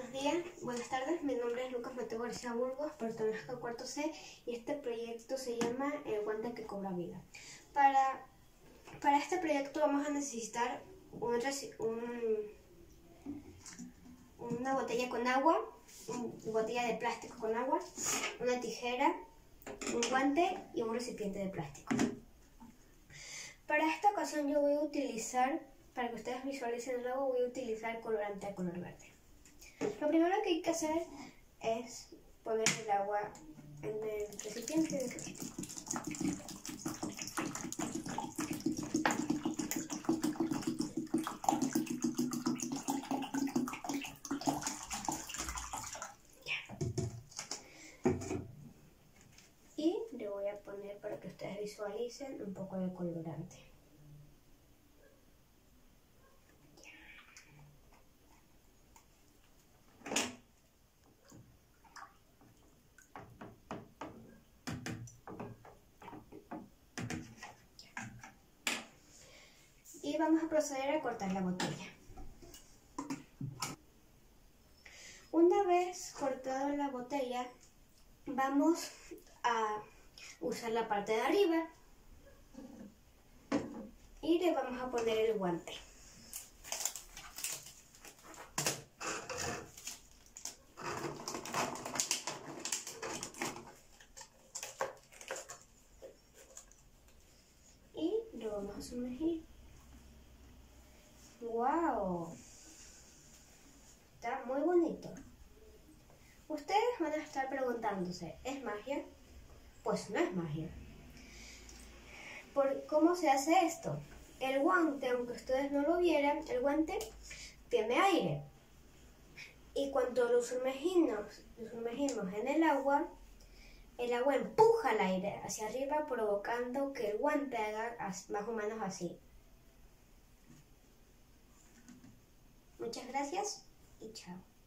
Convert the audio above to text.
buenos días, buenas tardes. Mi nombre es Lucas Mateo García Burgos, pertenezco al cuarto C y este proyecto se llama El guante que cobra vida. Para este proyecto vamos a necesitar una botella con agua, una botella de plástico con agua, una tijera, un guante y un recipiente de plástico. Para esta ocasión yo voy a utilizar, para que ustedes visualicen el agua, voy a utilizar el colorante de color verde. Lo primero que hay que hacer es poner el agua en el recipiente de plástico. Y le voy a poner, para que ustedes visualicen, un poco de colorante. Y vamos a proceder a cortar la botella. Una vez cortada la botella, vamos a usar la parte de arriba y le vamos a poner el guante. Y lo vamos a sumergir. ¡Wow! Está muy bonito. Ustedes van a estar preguntándose, ¿es magia? Pues no es magia. ¿Cómo se hace esto? El guante, aunque ustedes no lo vieran, el guante tiene aire. Y cuando lo sumergimos en el agua empuja el aire hacia arriba, provocando que el guante haga más o menos así. Muchas gracias y chao.